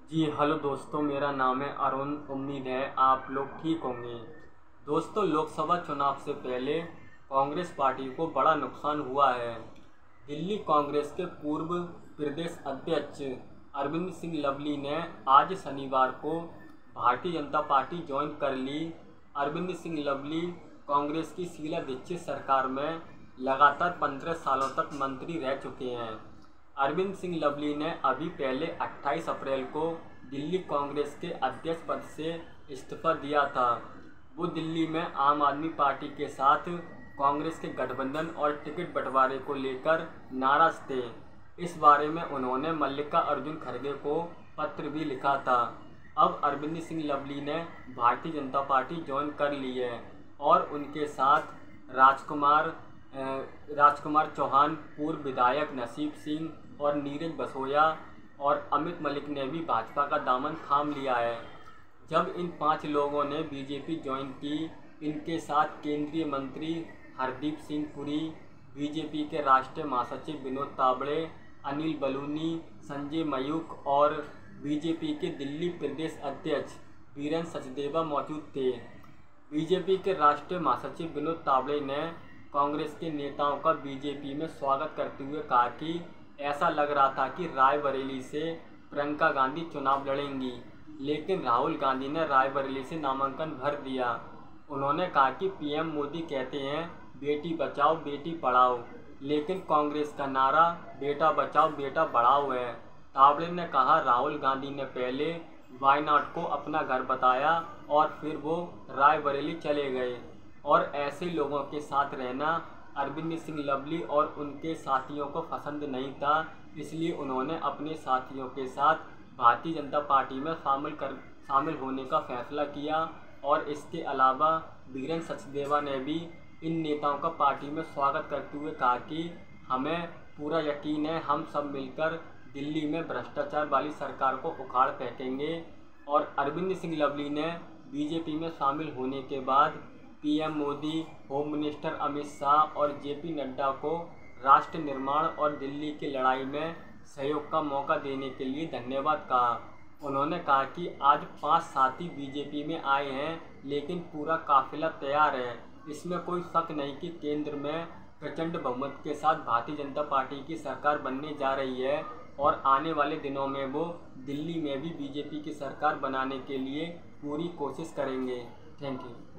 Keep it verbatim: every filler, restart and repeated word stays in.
जी hello दोस्तों, मेरा नाम है अरुण। उम्मीद है आप लोग ठीक होंगे। दोस्तों, लोकसभा चुनाव से पहले कांग्रेस पार्टी को बड़ा नुकसान हुआ है। दिल्ली कांग्रेस के पूर्व प्रदेश अध्यक्ष अरविंद सिंह लवली ने आज शनिवार को भारतीय जनता पार्टी ज्वाइन कर ली। अरविंद सिंह लवली कांग्रेस की शीला दीक्षित सरकार में लगातार पंद्रह सालों तक मंत्री रह चुके हैं। अरविंद सिंह लवली ने अभी पहले अट्ठाईस अप्रैल को दिल्ली कांग्रेस के अध्यक्ष पद से इस्तीफा दिया था। वो दिल्ली में आम आदमी पार्टी के साथ कांग्रेस के गठबंधन और टिकट बंटवारे को लेकर नाराज थे। इस बारे में उन्होंने मल्लिकार्जुन खड़गे को पत्र भी लिखा था। अब अरविंद सिंह लवली ने भारतीय जनता पार्टी ज्वाइन कर ली है और उनके साथ राजकुमार राजकुमार चौहान, पूर्व विधायक नसीब सिंह और नीरज बसोया और अमित मलिक ने भी भाजपा का दामन थाम लिया है। जब इन पांच लोगों ने बीजेपी ज्वाइन की, इनके साथ केंद्रीय मंत्री हरदीप सिंह पुरी, बीजेपी के राष्ट्रीय महासचिव विनोद तावड़े, अनिल बलूनी, संजय मयूख और बीजेपी के दिल्ली प्रदेश अध्यक्ष वीरेंद्र सचदेवा मौजूद थे। बीजेपी के राष्ट्रीय महासचिव विनोद तावड़े ने कांग्रेस के नेताओं का बीजेपी में स्वागत करते हुए कहा कि ऐसा लग रहा था कि रायबरेली से प्रियंका गांधी चुनाव लड़ेंगी, लेकिन राहुल गांधी ने रायबरेली से नामांकन भर दिया। उन्होंने कहा कि पीएम मोदी कहते हैं बेटी बचाओ बेटी पढ़ाओ, लेकिन कांग्रेस का नारा बेटा बचाओ बेटा बढ़ाओ है। तावड़े ने कहा राहुल गांधी ने पहले वायनाड को अपना घर बताया और फिर वो रायबरेली चले गए और ऐसे लोगों के साथ रहना अरविंद सिंह लवली और उनके साथियों को पसंद नहीं था। इसलिए उन्होंने अपने साथियों के साथ भारतीय जनता पार्टी में शामिल कर शामिल होने का फैसला किया। और इसके अलावा वीरेंद्र सचदेवा ने भी इन नेताओं का पार्टी में स्वागत करते हुए कहा कि हमें पूरा यकीन है हम सब मिलकर दिल्ली में भ्रष्टाचार वाली सरकार को उखाड़ फेंकेंगे। और अरविंद सिंह लवली ने बीजेपी में शामिल होने के बाद PM Modi, home minister Amit Shah और जेपी नड्डा को राष्ट्र निर्माण और दिल्ली की लड़ाई में सहयोग का मौका देने के लिए धन्यवाद कहा। उन्होंने कहा कि आज पांच साथी बीजेपी में आए हैं, लेकिन पूरा काफिला तैयार है। इसमें कोई शक नहीं कि केंद्र में प्रचंड बहुमत के साथ भारतीय जनता पार्टी की सरकार बनने जा रही है और आने वाले दिनों में वो दिल्ली में भी बीजेपी की सरकार बनाने के लिए पूरी कोशिश करेंगे। Thank you.